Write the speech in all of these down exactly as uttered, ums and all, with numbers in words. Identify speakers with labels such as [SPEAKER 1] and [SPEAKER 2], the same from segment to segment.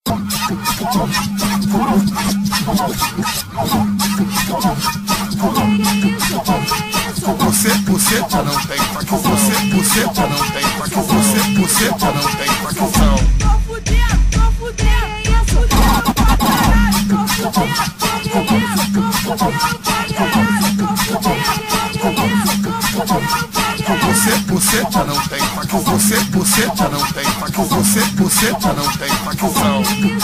[SPEAKER 1] Você, você já não tem facção. Você, você já não tem facção. Você, você já não tem facção.
[SPEAKER 2] Tô fudendo, tô fudendo, isso deu pra caralho. Tô fudendo, tô fudendo, tô fudendo pra caralho. Tô fudendo, tô fudendo, tô fudendo pra caralho.
[SPEAKER 1] Você, você já não tem facção. Você, você já não tem facção. Você, você já não tem facção.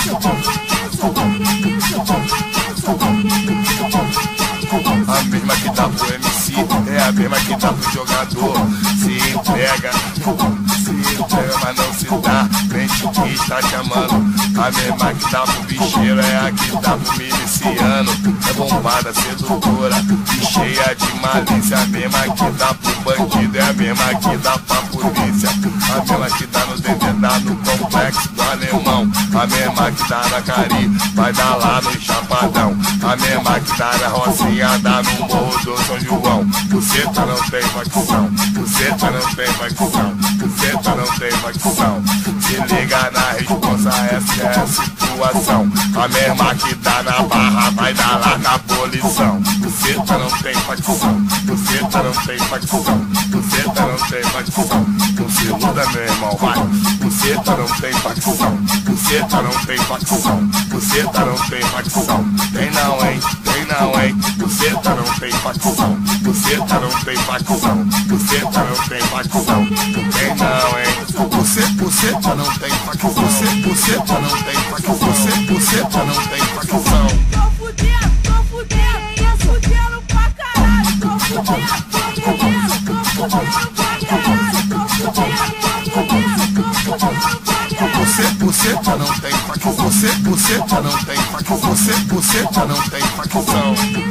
[SPEAKER 1] A mesma que dá pro M C é a mesma que dá pro jogador. Se entrega, se entrega, mas não se dá. Mente que está chamando. A mesma que dá pro bicheiro é a que dá pro miliciano. É bombada, sedutora e cheia de malícia. A mesma que dá pro bandido é a mesma que dá pra polícia. A mesma que dá no D D, dá no complexo do alemão. A mesma que dá na Cari, vai dar lá no Chapadão. A mesma que dá na Rocinha, dá no Morro do São João. Buceta não tem facção, buceta não tem facção, buceta não tem facção. Se liga na responsa, essa é a situação. A mesma que dá na Barra, vai dar lá na abolição. Buceta não tem facção, buceta não tem facção, buceta não tem facção. Não se iluda, meu irmão, vai. Buceta não tem facção, buceta não tem facção, buceta não tem facção. Tem não, hein? Tem não, hein? Buceta não tem facção, buceta não tem facção, buceta não tem facção. Tem não, hein? Você, buceta não tem facção. Você, buceta não tem facção. Você, buceta não tem facção.
[SPEAKER 2] Tô fudendo, tô fudendo, isso fudendo pra caralho. Tô fudendo, tô fudendo, tô fudendo pra caralho. Tô fudendo, tô fudendo, tô fudendo pra caralho.
[SPEAKER 1] Você, buceta não tem facção. Você, buceta não tem facção. Você, buceta não tem facção.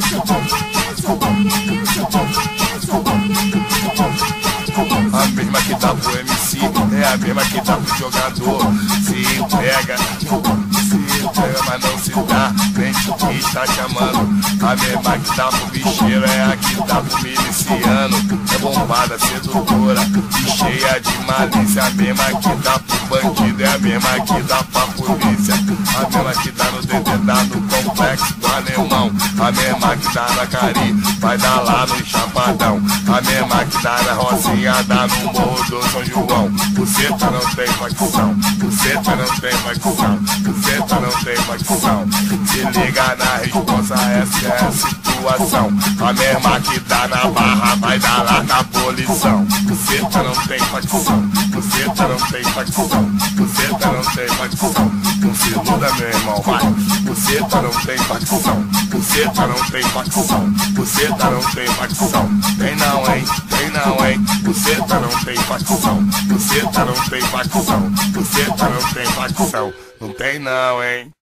[SPEAKER 1] A mesma que dá pro M C é a mesma que dá pro jogador. Se entrega, se entrega, mas não se dá. Mente que está chamando. A mesma que dá pro bicheiro é a que dá pro miliciano. É bombada, sedutora e cheia de malícia. A mesma que dá pro bandido é a mesma que dá pra polícia. A mesma que dá no D D, dá no complexo do alemão. A mesma que dá na Cari, vai dar lá no Chapadão. A mesma que dá na Rocinha, dá no Morro do São João. Buceta não tem facção, buceta não tem facção, buceta não tem facção. Se liga na responsa, essa é a situação. A mesma que dá na Barra, vai dar lá na abolição. Buceta não tem facção, buceta não tem facção, buceta não tem facção. Não se iluda, meu irmão, vai. Buceta não tem facção, buceta não tem facção, buceta não tem facção. Tem não, hein? Tem não, hein? Buceta não tem facção, buceta não tem facção, buceta não tem facção. Não tem não, hein?